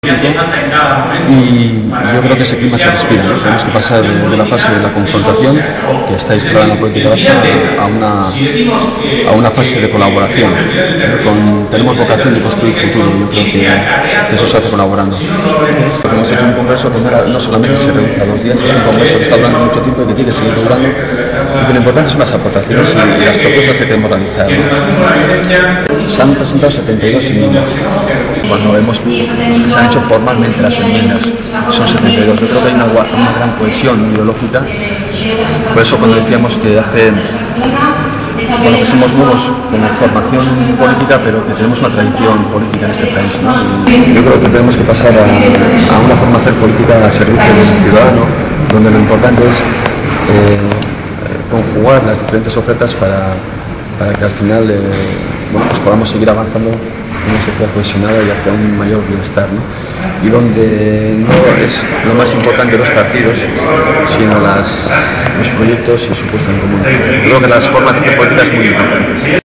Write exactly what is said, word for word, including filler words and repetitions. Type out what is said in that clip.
Y yo creo que ese clima se respira, ¿no? Tenemos que pasar de, de la fase de la confrontación, que está instalada en la política vasca, a una, a una fase de colaboración. Con, tenemos vocación de construir futuro, yo creo que, que eso se hace colaborando. Hemos hecho un congreso que no solamente se reduce a dos días, es un congreso que está durando mucho tiempo y que tiene que seguir durando, y que lo importante son las aportaciones y las propuestas que queremos realizar, ¿no? Se han presentado setenta y dos enmiendas. Cuando hemos, se han hecho formalmente las enmiendas, son setenta y dos. Yo creo que hay una, una gran cohesión ideológica. Por eso cuando decíamos que hace, bueno, que somos nuevos como formación política, pero que tenemos una tradición política en este país, ¿no? Y yo creo que tenemos que pasar a, a una formación política al servicio del ciudadano, donde lo importante es eh, conjugar las diferentes ofertas para, para que al final eh, bueno, pues podamos seguir avanzando en una sociedad cohesionada y hacia un mayor bienestar, ¿no? Y donde no es lo más importante los partidos, sino las, los proyectos y su puesta en común. Creo que las formaciones políticas es muy importante.